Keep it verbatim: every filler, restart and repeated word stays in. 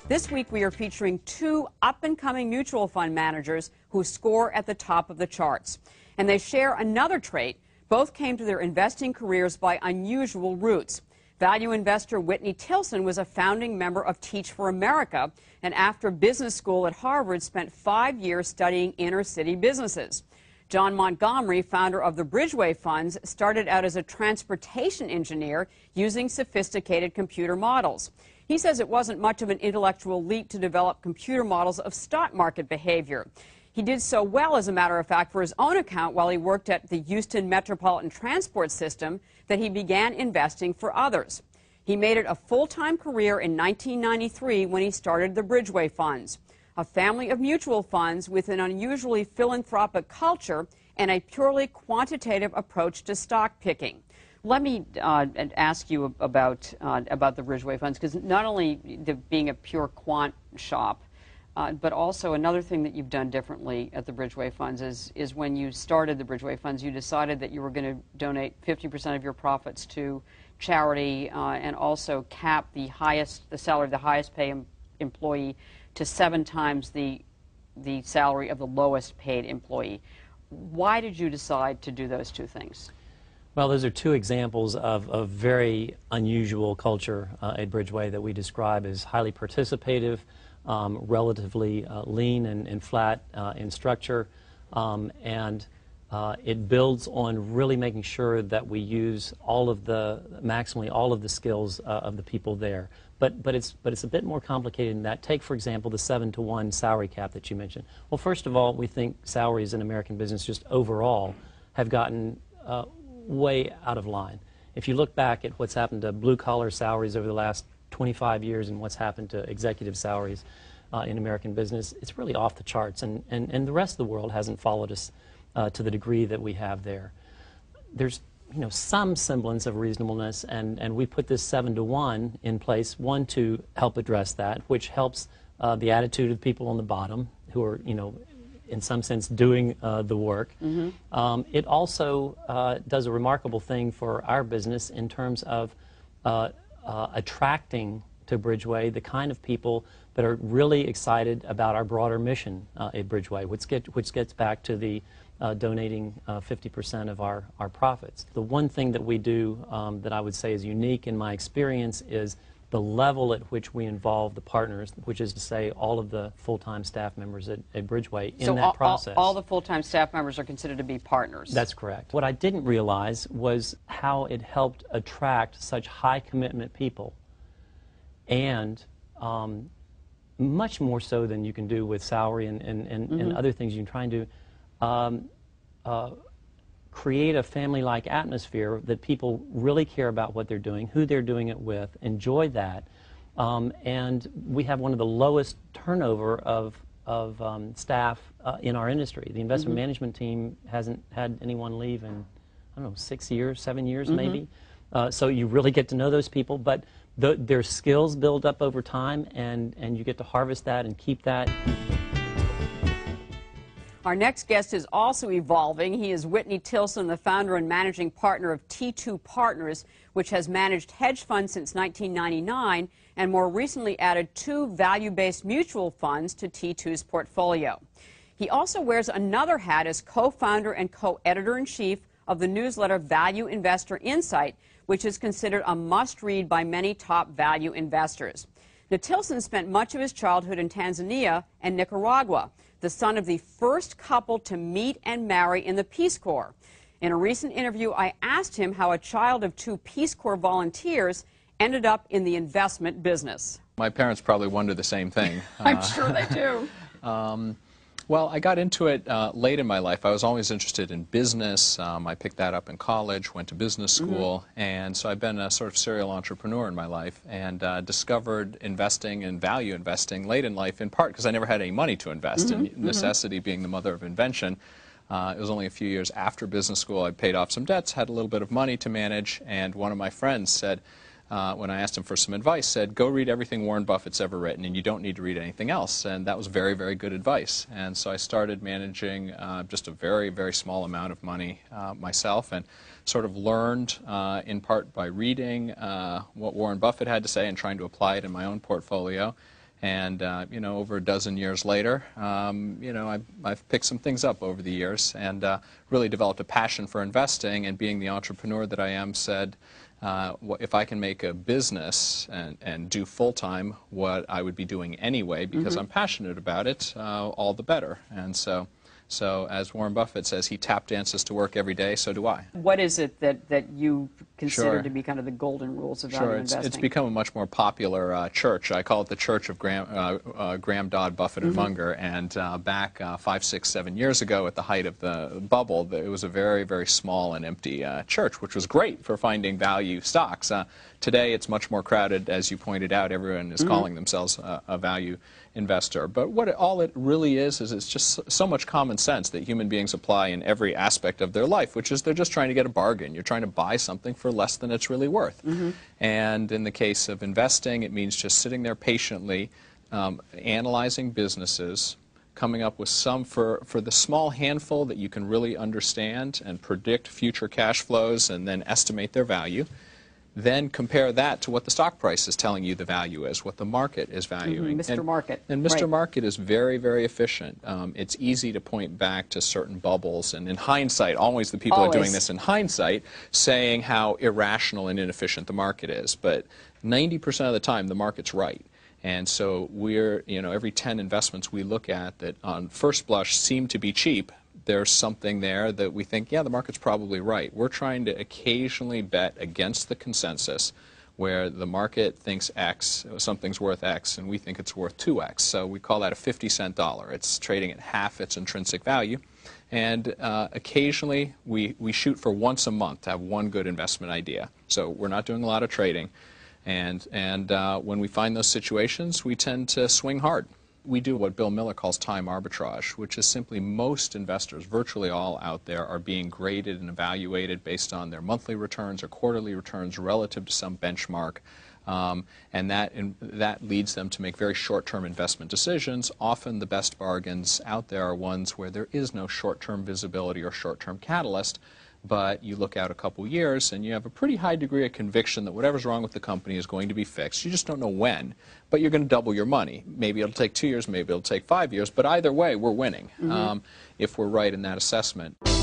This week we are featuring two up-and-coming mutual fund managers who score at the top of the charts. And they share another trait. Both came to their investing careers by unusual routes. Value investor Whitney Tilson was a founding member of Teach for America, and after business school at Harvard spent five years studying inner-city businesses. John Montgomery, founder of the Bridgeway Funds, started out as a transportation engineer using sophisticated computer models. He says it wasn't much of an intellectual leap to develop computer models of stock market behavior. He did so well, as a matter of fact, for his own account while he worked at the Houston Metropolitan Transport System that he began investing for others. He made it a full-time career in nineteen ninety-three when he started the Bridgeway Funds, a family of mutual funds with an unusually philanthropic culture and a purely quantitative approach to stock picking. Let me uh, ask you about, uh, about the Bridgeway Funds, because not only the, being a pure quant shop, Uh, but also another thing that you've done differently at the Bridgeway Funds is, is when you started the Bridgeway Funds, you decided that you were going to donate fifty percent of your profits to charity uh, and also cap the highest, the salary of the highest paid em employee to seven times the, the salary of the lowest paid employee. Why did you decide to do those two things? Well, those are two examples of, of very unusual culture uh, at Bridgeway that we describe as highly participative, Um, relatively uh, lean and, and flat uh, in structure, um, and uh, it builds on really making sure that we use all of the, maximally all of the skills uh, of the people there. But, but, it's, but it's a bit more complicated than that. Take, for example, the seven to one salary cap that you mentioned. Well, first of all, we think salaries in American business just overall have gotten uh, way out of line. If you look back at what's happened to blue-collar salaries over the last twenty-five years and what's happened to executive salaries uh, in American business, it's really off the charts, and, and, and the rest of the world hasn't followed us uh, to the degree that we have there. There's you know, some semblance of reasonableness, and, and we put this seven to one in place, one, to help address that, which helps uh, the attitude of people on the bottom who are, you know, in some sense doing uh, the work. Mm-hmm. um, it also uh, does a remarkable thing for our business in terms of uh, Uh, attracting to Bridgeway the kind of people that are really excited about our broader mission uh, at Bridgeway, which, get, which gets back to the uh, donating uh, fifty percent of our, our profits. The one thing that we do um, that I would say is unique in my experience is the level at which we involve the partners, which is to say all of the full-time staff members at, at Bridgeway in so that all, process. All, all the full-time staff members are considered to be partners. That's correct. What I didn't realize was how it helped attract such high-commitment people, and um, much more so than you can do with salary and, and, and, mm-hmm. and other things you can try and do. Um, uh, create a family-like atmosphere that people really care about what they're doing, who they're doing it with, enjoy that, um, and we have one of the lowest turnover of, of um, staff uh, in our industry. The investment mm-hmm. management team hasn't had anyone leave in, I don't know, six years, seven years mm-hmm. maybe. Uh, so you really get to know those people, but the, their skills build up over time, and, and you get to harvest that and keep that. Our next guest is also evolving. He is Whitney Tilson, the founder and managing partner of T two Partners, which has managed hedge funds since nineteen ninety-nine and more recently added two value-based mutual funds to T two's portfolio. He also wears another hat as co-founder and co-editor-in-chief of the newsletter Value Investor Insight, which is considered a must-read by many top value investors. Now, Tilson spent much of his childhood in Tanzania and Nicaragua, the son of the first couple to meet and marry in the Peace Corps. In a recent interview, I asked him how a child of two Peace Corps volunteers ended up in the investment business. My parents probably wonder the same thing. I'm uh, sure they do. um, Well, I got into it uh, late in my life. I was always interested in business. Um, I picked that up in college, went to business school, mm-hmm. and so I've been a sort of serial entrepreneur in my life, and uh, discovered investing and value investing late in life, in part because I never had any money to invest, mm-hmm. and necessity mm-hmm. being the mother of invention. Uh, it was only a few years after business school I paid off some debts, had a little bit of money to manage, and one of my friends said, Uh, when I asked him for some advice, said, go read everything Warren Buffett's ever written, and you don't need to read anything else. And that was very, very good advice. And so I started managing uh, just a very, very small amount of money uh, myself, and sort of learned, uh, in part by reading uh, what Warren Buffett had to say and trying to apply it in my own portfolio. And, uh, you know, over a dozen years later, um, you know, I've, I've picked some things up over the years and uh, really developed a passion for investing. And being the entrepreneur that I am, said, uh, if I can make a business and, and do full-time what I would be doing anyway, because mm-hmm. I'm passionate about it, uh, all the better. And so... So, as Warren Buffett says, he tap dances to work every day, so do I. What is it that, that you consider Sure. to be kind of the golden rules of value Sure, it's, investing? it's become a much more popular uh, church. I call it the Church of Graham, uh, uh, Graham Dodd, Buffett, and mm-hmm. Munger. And uh, back uh, five, six, seven years ago, at the height of the bubble, it was a very, very small and empty uh, church, which was great for finding value stocks. Uh, today, it's much more crowded, as you pointed out. Everyone is mm-hmm. calling themselves a, a value investor. But what it, all it really is, is it's just so much common sense that human beings apply in every aspect of their life, which is they're just trying to get a bargain. You're trying to buy something for less than it's really worth. Mm-hmm. And in the case of investing, it means just sitting there patiently, um, analyzing businesses, coming up with some, for, for the small handful that you can really understand and predict future cash flows and then estimate their value. Then compare that to what the stock price is telling you the value is, what the market is valuing. Mm-hmm. Mister And, Market. And Mister Right. Market is very, very efficient. Um, it's easy to point back to certain bubbles, and in hindsight, always the people Always. are doing this in hindsight, saying how irrational and inefficient the market is. But ninety percent of the time, the market's right. And so we're, you know, every ten investments we look at that on first blush seem to be cheap, there's something there that we think, yeah, the market's probably right. We're trying to occasionally bet against the consensus where the market thinks X, something's worth X, and we think it's worth two X. So we call that a fifty cent dollar. It's trading at half its intrinsic value. And uh, occasionally we, we shoot for once a month to have one good investment idea. So we're not doing a lot of trading. And, and uh, when we find those situations, we tend to swing hard. We do what Bill Miller calls time arbitrage, which is simply most investors, virtually all out there, are being graded and evaluated based on their monthly returns or quarterly returns relative to some benchmark. Um, and that, in, that leads them to make very short-term investment decisions. Often the best bargains out there are ones where there is no short-term visibility or short-term catalyst, but you look out a couple years and you have a pretty high degree of conviction that whatever's wrong with the company is going to be fixed. You just don't know when, but you're going to double your money. Maybe it'll take two years, maybe it'll take five years, but either way, we're winning mm-hmm. um, if we're right in that assessment.